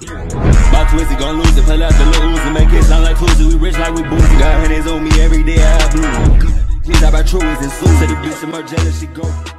About Twisty, gon' lose it, pull out the little Uzi, make it sound like Cluesy. We rich like we boozy. Got hundreds on me every day, I have blue. Please, I buy true, is in suits. Said the bitch, some more jealous, she go.